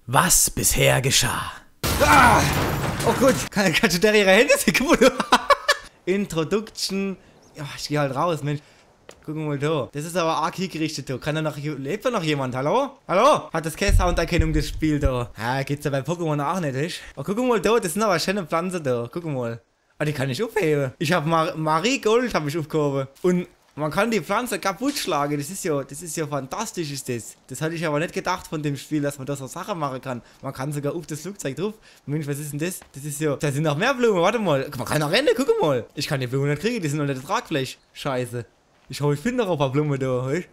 Was bisher geschah. Ah! Oh gut, kannst du da ihre Hände sehen? Introduction. Ja, ich geh halt raus, Mensch. Guck mal da. Das ist aber arg hier gerichtet, da. Lebt da noch jemand? Hallo? Hallo? Hat das keine Sounderkennung, das Spiel da? Ja, geht's ja bei Pokémon auch nicht, weißt? Oh, guck mal da, das sind aber schöne Pflanzen da. Guck mal. Ah, die kann ich aufheben. Ich hab Marigold hab ich aufgehoben. Und man kann die Pflanze kaputt schlagen. Das ist ja fantastisch, ist das. Das hatte ich aber nicht gedacht von dem Spiel, dass man da so Sachen machen kann. Man kann sogar auf das Flugzeug drauf. Mensch, was ist denn das? Das ist ja, da sind noch mehr Blumen. Warte mal. Man kann noch rennen, guck mal. Ich kann die Blumen nicht kriegen, die sind unter der Tragfläche. Scheiße. Ich finde noch ein paar Blumen da, weißt?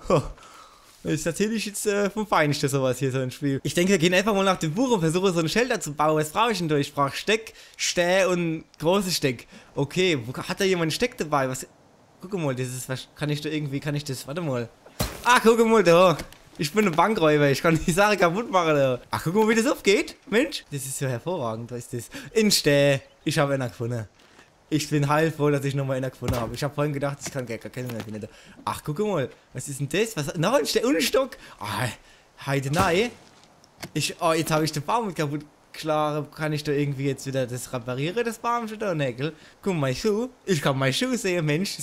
Das erzähle ich jetzt vom Feinsten sowas hier, so ein Spiel. Ich denke, wir gehen einfach mal nach dem Buch und versuchen so einen Shelter zu bauen. Was brauche ich denn da? Ich brauche Steck, Stäh und große Steck. Okay, hat da jemand einen Steck dabei? Was? Guck mal, das ist, was kann ich da irgendwie, kann ich das, warte mal. Ah, guck mal da. Ich bin ein Bankräuber, ich kann die Sache kaputt machen da. Ach, guck mal, wie das aufgeht. Mensch, das ist so hervorragend, was ist das? In Stäh. Ich habe einen gefunden. Ich bin heilfroh, dass ich nochmal einen gefunden habe. Ich habe vorhin gedacht, ich kann gar keinen mehr finden. Ach, guck mal, was ist denn das? Was? Noch ein Steck und ein Stock. Ah, heute nein. Oh, jetzt habe ich den Baum kaputt geschlagen. Kann ich da irgendwie jetzt wieder das reparieren, das Baumchen da, Nägel? Guck mal, mein Schuh. Ich kann meinen Schuh sehen, Mensch.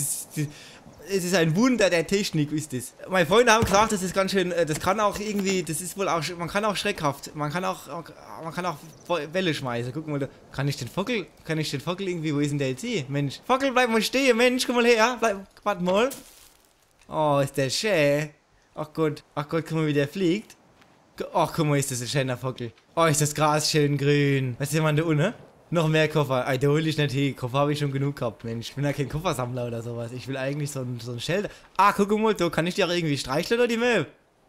Es ist ein Wunder der Technik, ist das. Meine Freunde haben gesagt, das ist ganz schön, das kann auch irgendwie, das ist wohl auch, man kann auch schreckhaft, man kann auch Welle schmeißen. Guck mal, da, kann ich den Vogel irgendwie, wo ist denn der jetzt hier? Mensch, Vogel, bleib mal stehen, Mensch, komm mal her, warte mal. Oh, ist der schön. Ach Gott, guck mal, wie der fliegt. Ach, guck mal, ist das ein schöner Vogel. Oh, ist das Gras schön grün. Was ist jemand da unten? Noch mehr Koffer. Da hol ich nicht hin. Koffer habe ich schon genug gehabt, Mensch. Ich bin ja kein Koffersammler oder sowas. Ich will eigentlich so ein Shelter. Ah, guck mal, da kann ich die auch irgendwie streicheln oder die Möwe?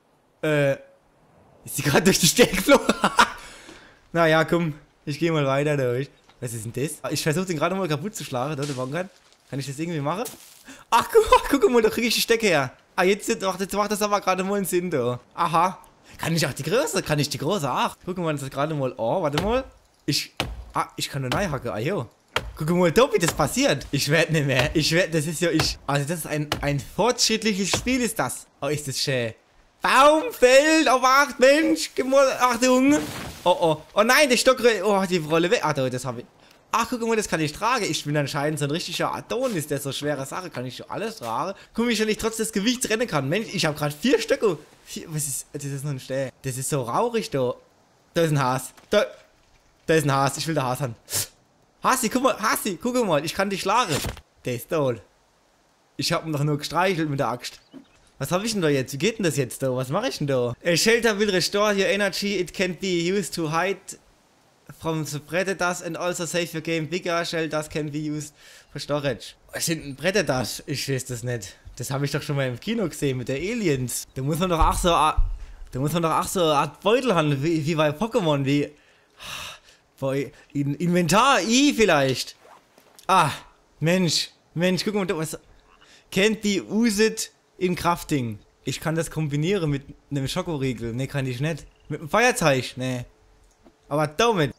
Ist die gerade durch die Stelle geflogen? Naja, komm. Ich gehe mal weiter durch. Was ist denn das? Ich versuche den gerade mal kaputt zu schlagen. Da, kann ich das irgendwie machen? Ach, guck mal, da kriege ich die Stecke her. Ah, jetzt macht das aber gerade mal einen Sinn, da. Aha. Kann ich auch die Größe? Kann ich die Große? Ach, guck mal, das ist gerade mal. Oh, warte mal. Ich kann nur neu hacken. Ah, jo. Guck mal, da, wie das passiert. Ich werde nicht mehr. Das ist ja Also, das ist ein fortschrittliches Spiel, ist das. Oh, ist das schön. Baum fällt auf 8, Mensch. Gib mal, Achtung. Oh. Oh nein, der Stock. Oh, die Rolle weg. Ach, das habe ich. Ach, guck mal, das kann ich tragen. Ich bin anscheinend so ein richtiger Adonis, der so schwere Sache kann ich alles tragen. Guck mal, wie ich trotz des Gewichts rennen kann. Mensch, ich habe gerade 4 Stöcke. Was ist. Das ist nur ein Stäh. Das ist so raurig, da. Da ist ein Has. Da ist ein Has, ich will den Has haben. Hasi, guck mal, ich kann dich schlagen. Der ist tot. Ich hab ihn doch nur gestreichelt mit der Axt. Was hab ich denn da jetzt? Wie geht denn das jetzt da? Was mache ich denn da? A shelter will restore your energy. It can be used to hide from the predators and also save your game. Bigger shelters can be used for storage. Was sind denn Predators? Ich weiß das nicht. Das habe ich doch schon mal im Kino gesehen mit der Aliens. Da muss man doch auch so eine Art Beutel haben, wie bei Pokémon, wie... Inventar, vielleicht. Ah, Mensch, guck mal, was. Can't be used in Crafting. Ich kann das kombinieren mit einem Schokoriegel. Ne, kann ich nicht. Mit einem Feuerzeug, ne. Aber damit.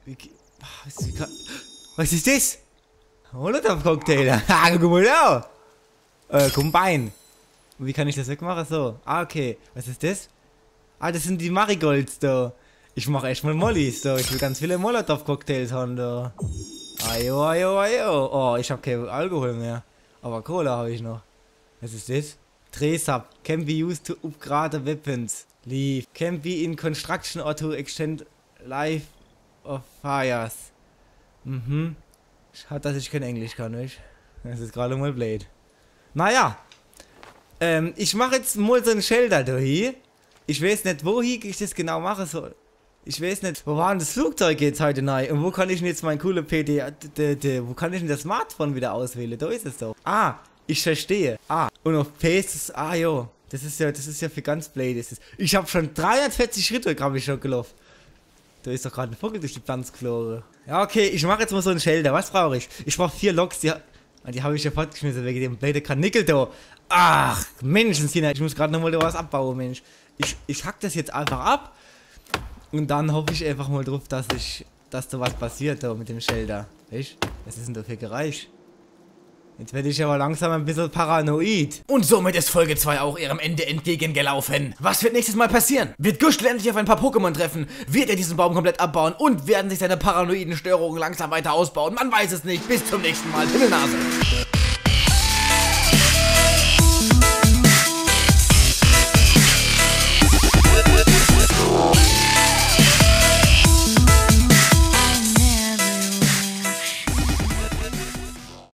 Was ist das? Molotov-Cocktail. Guck mal da. Combine. Wie kann ich das wegmachen? So. Ah, okay. Was ist das? Ah, das sind die Marigolds da. Ich mache echt mal Mollys, so. Ich will ganz viele Molotov-Cocktails haben, da. Ajo. Oh, ich habe kein Alkohol mehr. Aber Cola habe ich noch. Was ist das? Trace-up. Can be used to upgrade weapons. Leave. Can be in construction or to extend life of fires. Schade, dass ich kein Englisch kann, nicht? Das ist gerade mal blöd. Naja. Ich mache jetzt mal so einen Shelter da hier. Ich weiß nicht, wo ich das genau machen soll. Ich weiß nicht, wo war denn das Flugzeug jetzt heute neu? Und wo kann ich denn jetzt mein cooler wo kann ich denn das Smartphone wieder auswählen? Da ist es doch. Ah, ich verstehe. Ah, und auf Pace, jo. Das ist ja für ganz blöd. Ich habe schon 340 Schritte, habe ich schon gelaufen. Da ist doch gerade ein Vogel durch die Pflanze geflogen. Ja, okay, ich mache jetzt mal so einen Shelter. Was brauche ich? Ich brauche 4 Loks, die habe ich ja fortgeschmissen wegen dem blöden Karnickel da. Ach, Menschenskinder, ich muss gerade nochmal da was abbauen, Mensch. Ich hack das jetzt einfach ab. Und dann hoffe ich einfach mal drauf, dass da was passiert da mit dem Shelter. Weißt? Was ist denn da für Geräusch? Jetzt werde ich aber langsam ein bisschen paranoid. Und somit ist Folge 2 auch ihrem Ende entgegengelaufen. Was wird nächstes Mal passieren? Wird Guschel endlich auf ein paar Pokémon treffen? Wird er diesen Baum komplett abbauen? Und werden sich seine paranoiden Störungen langsam weiter ausbauen? Man weiß es nicht. Bis zum nächsten Mal. Himmelnase.